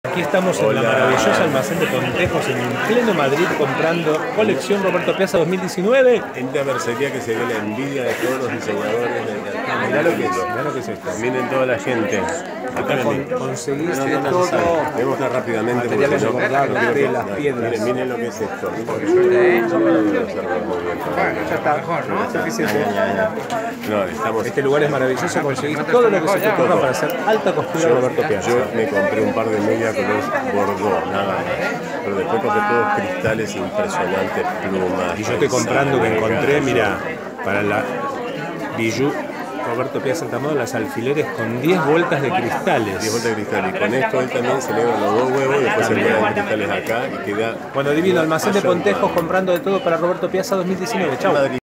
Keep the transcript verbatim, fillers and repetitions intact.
Aquí estamos en Hola. la maravillosa almacén de Pontejos en pleno Madrid comprando colección Roberto Piazza dos mil diecinueve. Esta mercería que se ve la envidia de todos los diseñadores del mercado. Mirá lo que es, mirá lo que es esto. Miren toda la gente. Acá con, conseguís No, de no, no, todo. Voy a mostrar rápidamente porque Materiales si no, bordados, no quiero que- telas, no, piedras. Miren, miren lo que es esto. Porque yo yo no lo voy a observar muy bien. Bueno, ya está mejor, ¿no? Suficiente. Ya, ya, ya. No, estamos... Este lugar es maravilloso, conseguís todo lo que se te ocurra para hacer alta costura Roberto Piazza. Yo me compré un par de medias color bordó, nada más. Pero después compré todos cristales impresionantes, plumas. Y yo estoy comprando que encontré, mira, para la Bijou Roberto Piazza Altamoda, las alfileres con diez vueltas de cristales. diez vueltas de cristal. Y con esto él también celebra los dos huevos y después se le dan cristales acá y queda... Bueno, divino, almacén de Asombrado. Pontejos comprando de todo para Roberto Piazza dos mil diecinueve. Chau.